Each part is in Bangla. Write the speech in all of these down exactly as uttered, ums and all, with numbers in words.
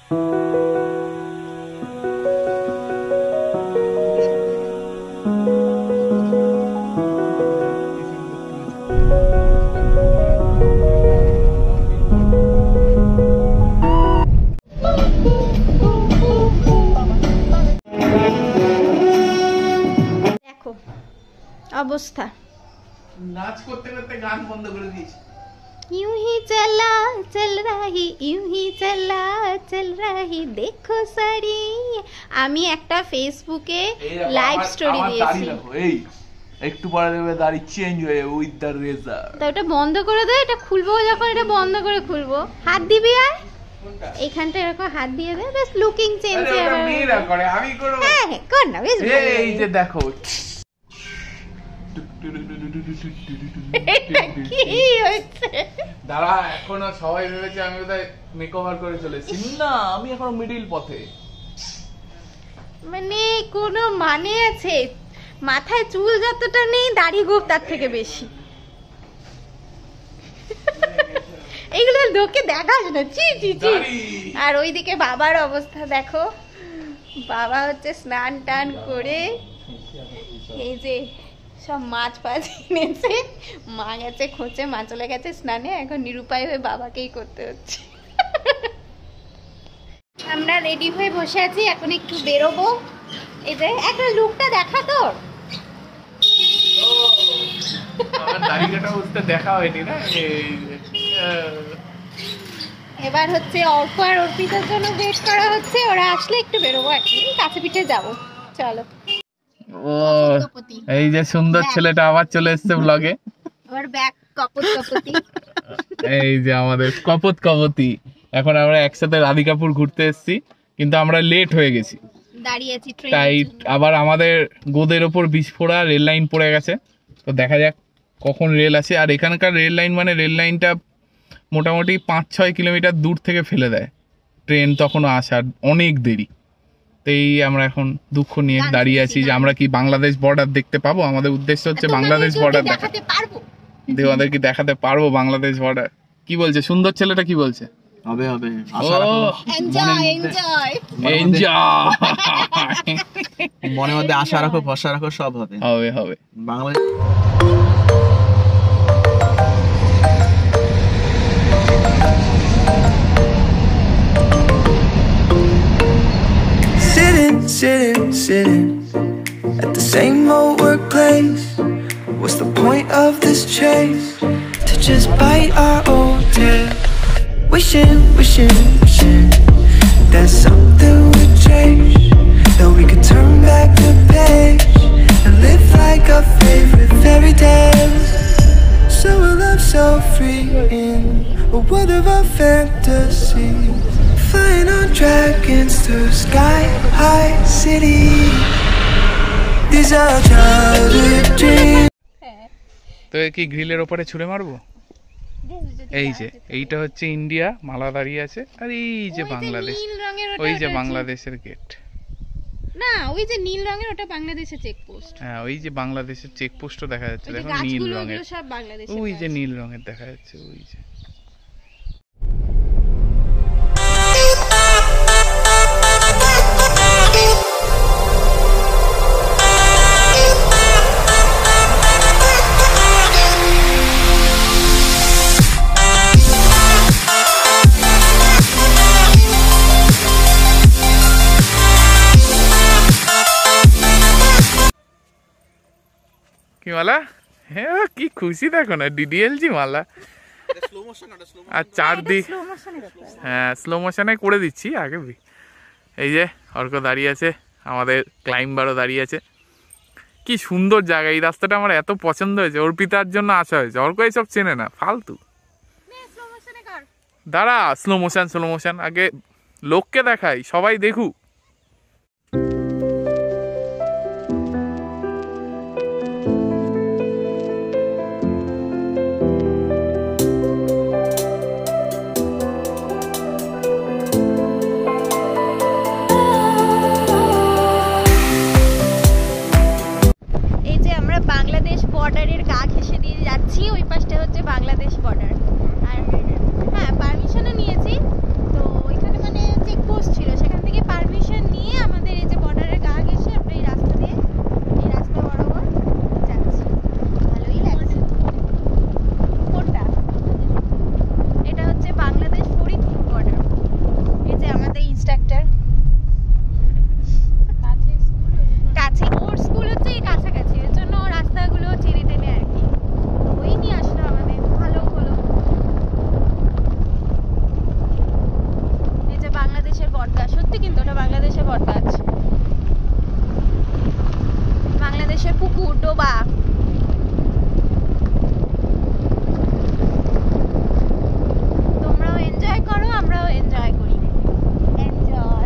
অবস্থা নাচ করতে করতে গান বন্ধ করে দিয়েছি। यूं ही चला चल रही यूं ही चला चल रही देखो सारी। আমি একটা ফেসবুকে লাইভ স্টোরি দিয়েছি। এই একটু পরে দেবে দাড়ি চেঞ্জ হয়ে উইথ দ্য রেজার। তো এটা বন্ধ করে দে, এটা খুলবো যখন এটা বন্ধ করে খুলবো। হাত দিবি আর এইখানটা এরকম হাত দিয়ে দে, বেশ লুকিং চেঞ্জ হবে। আরে মেয়েরা করে, আমি করব। হ্যাঁ হ্যাঁ কর না, বেশ ভালো। এই যে দেখো দাঁড়া, এখনো সবাই ভেবেছে আমি বোধহয় মেকওভার করে চলেছি। না, আমি এখনো মিডিল পথে। মানে কোনো মানে আছে? মাথায় চুল যতটা নেই, দাড়ি গোপ তার থেকে বেশি। এগুলো লোকে দেখাস না, চি চি চি। আর ওইদিকে বাবার অবস্থা দেখো, বাবা হচ্ছে স্নান টান করে এই যে সব মাছ ফাছ এনেছে, মা গেছে খোঁচে, মা চলে গেছে স্নানে, এখন নিরুপায় হয়ে বাবাকেই করতে হচ্ছে। আমরা রেডি হয়ে বসে আছি, এখন একটু বেরোবো। এই যে একটা লুকটা দেখা তোর, আমার দাড়িটা বুঝতে দেখা হয়নি না। এবার হচ্ছে অর্ক আর অর্পিতার জন্য ওয়েট করা হচ্ছে, ওরা আসলে একটু বেরোবো, আর কি কাছে পিঠে যাবো। চলো। ও এই যে সুন্দর ছেলেটা আবার চলে এসেছে ব্লগে। আবার ব্যাক কপত কপতি। এই যে আমাদের কপত কপতি। এখন আমরা একসাথে রাধিকাপুর ঘুরতে এসেছি, কিন্তু আমরা লেট হয়ে গেছি, দাঁড়িয়ে আছি ট্রেন। তাই আবার আমাদের গোদের ওপর বিস্ফোরা রেল লাইন পড়ে গেছে। তো দেখা যাক কখন রেল আসে। আর এখানকার রেল লাইন মানে রেল লাইনটা মোটামুটি পাঁচ ছয় কিলোমিটার দূর থেকে ফেলে দেয়, ট্রেন তখনও আসার অনেক দেরি। এই আমরা এখন দুঃখ নিয়ে দাঁড়িয়ে আছি যে আমরা কি বাংলাদেশ বর্ডার দেখতে পাবো। আমাদের উদ্দেশ্য হচ্ছে বাংলাদেশ বর্ডার দেখাতে পারবো, আমাদের কি দেখাতে পারবো বাংলাদেশ বর্ডার। কি বলছে সুন্দর ছেলেটা, কি বলছে? হবে হবে, এনজয় এনজয় এনজয়, মনের মধ্যে আশা রাখো, ভরসা রাখো, সব হবে হবে হবে Bangladesh. Sitting, sitting at the same old workplace. What's the point of this chase? To just bite our own tail. Wishing, wishing, wishing that something would change, that we could turn back the page and live like our favorite fairy tales. So a love so free in a world of our fantasy. Flying on dragons through sky high city. These are childhood dreams. তো কি গ্রিলের ওপরে ছুঁড়ে মারবো? এই যে এইটা হচ্ছে ইন্ডিয়া, মালা দাঁড়িয়ে আছে, আর এই যে বাংলাদেশ, ওই যে বাংলাদেশের গেট। না, ওই যে নীল রঙের ওটা বাংলাদেশের চেকপোস্ট। হ্যাঁ, ওই যে বাংলাদেশের চেকপোস্টও দেখা যাচ্ছে, দেখো নীল রঙের, ওই যে নীল রঙের দেখা যাচ্ছে, ওই যে। কি মালা? হ্যাঁ, কি খুশি দেখো না, ডিডিএলজি মালা। আর চারদিক, হ্যাঁ স্লো মোশনে করে দিচ্ছি আগে। এই যে অর্ক দাঁড়িয়ে আছে, আমাদের ক্লাইম্বারও দাঁড়িয়ে আছে। কি সুন্দর জায়গা, এই রাস্তাটা আমার এত পছন্দ হয়েছে, অর্পিতার জন্য আসা হয়েছে। অর্ক এইসব চেনে না, ফালতু। দাঁড়া, স্লো মোশন স্লো মোশন আগে লোককে দেখাই, সবাই দেখুক। বাংলাদেশ বর্ডারের গা ঘেঁষে দিয়ে যাচ্ছি, ওই পাশটা হচ্ছে বাংলাদেশ বর্ডার। আর হ্যাঁ, পারমিশনও নিয়েছি, তো ওইখানে মানে চেকপোস্ট বাংলাদেশের বটগাছ, সত্যি কিন্তু ওটা বাংলাদেশের বটগাছ, বাংলাদেশের পুকুর ডোবা। তোমরাও এনজয় করো, আমরাও এনজয় করি। এনজয়।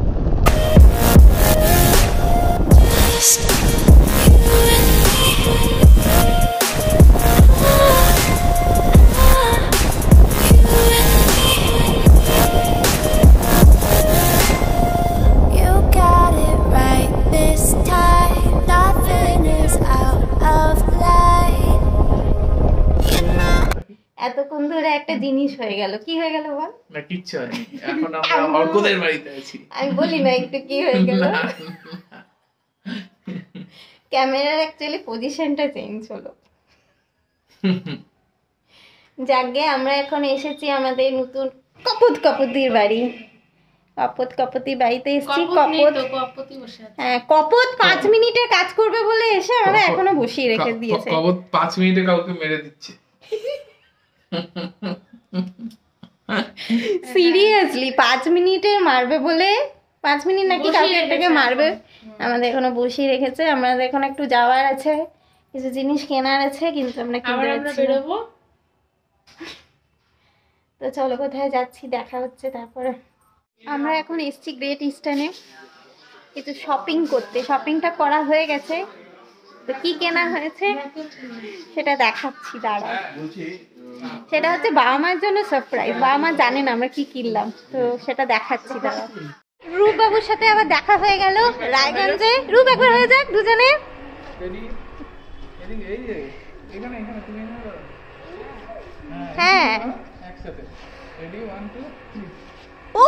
এতক্ষণ ধরে একটা জিনিস হয়ে গেল, কি হয়ে গেল বল? না কিচ্ছু হয়নি, এখন আমরা অর্কদের বাড়িতে আছি। আমি বলি না একটু কি হয়ে গেল? ক্যামেরার অ্যাকচুয়ালি পজিশনটা চেঞ্জ হলো। যাকে আমরা এখন এসেছি আমাদের নতুন কপত কপতির বাড়ি। কপত কপতি বাড়িতে এসেছি। কপত হ্যাঁ কপত পাঁচ মিনিটে কাজ করবে বলে এসে আমরা এখনো বসিয়ে রেখে দিয়েছে। কপত পাঁচ মিনিটে কাউকে মেরে দিচ্ছে। সিরিয়াসলি পাঁচ মিনিটে মারবে বলে, পাঁচ মিনিট নাকি কাউকে একটাকে মারবে, আমাদের এখনো বসিয়ে রেখেছে। আমাদের এখন একটু যাওয়ার আছে, কিছু জিনিস কেনার আছে, কিন্তু আমরা কিনতে পারছি না। তো চলো কোথায় যাচ্ছি দেখা হচ্ছে তারপরে। আমরা এখন এসছি গ্রেট ইস্টার্নে কিছু শপিং করতে। শপিংটা করা হয়ে গেছে, তো কি কেনা হয়েছে সেটা দেখাচ্ছি দাঁড়াও। সেটা হচ্ছে বাবা মার জন্য সারপ্রাইজ, বাবা মা জানে না আমরা কি কিনলাম, তো সেটা দেখাচ্ছি দাঁড়াও। রূপ বাবুর সাথে আবার দেখা হয়ে গেল রায়গঞ্জে। রূপ একবার হয়ে যাক দুজনে। হ্যাঁ ও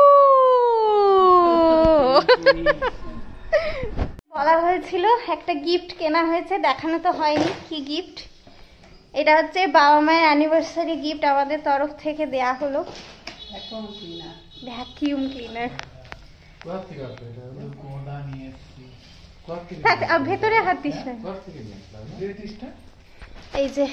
বলা হয়েছিল একটা গিফট কেনা হয়েছে, দেখানো তো হয়নি কি গিফট। এটা হচ্ছে বাবা মায়ের অ্যানিভার্সারি গিফট, আমাদের তরফ থেকে দেয়া হলো ভ্যাকিউম ক্লিনার। ভেতরে হাত দিস না। এই যে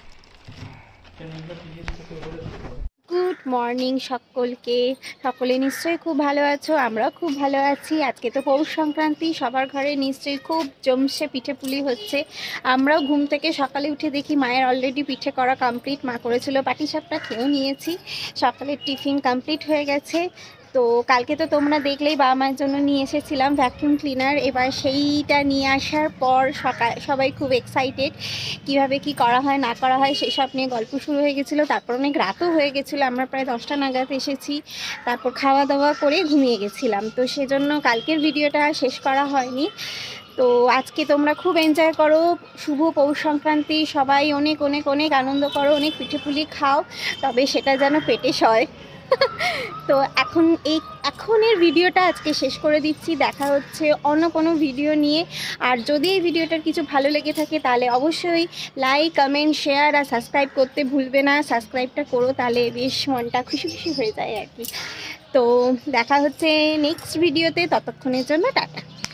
গুড মর্নিং সকলকে, সকলে নিশ্চয়ই খুব ভালো আছো, আমরাও খুব ভালো আছি। আজকে তো পৌষ সংক্রান্তি, সবার ঘরে নিশ্চয়ই খুব জমছে পিঠে পুলি হচ্ছে। আমরাও ঘুম থেকে সকালে উঠে দেখি মায়ের অলরেডি পিঠে করা কমপ্লিট, মা করেছিল পাটিসাপটা, খেয়েও নিয়েছি। সকালের টিফিন কমপ্লিট হয়ে গেছে। তো কালকে তো তোমরা দেখলেই বাবা মায়ের জন্য নিয়ে এসেছিলাম ভ্যাকিউম ক্লিনার। এবার সেইটা নিয়ে আসার পর সকাল সবাই খুব এক্সাইটেড, কিভাবে কি করা হয় না করা হয় সেসব নিয়ে গল্প শুরু হয়ে গেছিলো। তারপর অনেক রাতও হয়ে গেছিলো, আমরা প্রায় দশটা নাগাদ এসেছি। তারপর খাওয়া দাওয়া করে ঘুমিয়ে গেছিলাম, তো সেজন্য কালকের ভিডিওটা শেষ করা হয়নি। তো আজকে তোমরা খুব এনজয় করো, শুভ পৌষ সংক্রান্তি, সবাই অনেক অনেক অনেক আনন্দ করো, অনেক পিঠেপুলি খাও, তবে সেটা যেন পেটে সয়। তো এখন এই এখনের ভিডিওটা আজকে শেষ করে দিচ্ছি, দেখা হচ্ছে অন্য কোনো ভিডিও নিয়ে। আর যদি এই ভিডিওটার কিছু ভালো লেগে থাকে তাহলে অবশ্যই লাইক কমেন্ট শেয়ার আর সাবস্ক্রাইব করতে ভুলবে না। সাবস্ক্রাইবটা করো, তাহলে বেশ মনটা খুশি খুশি হয়ে যায় আর কি। তো দেখা হচ্ছে নেক্সট ভিডিওতে, ততক্ষণের জন্য টাটা।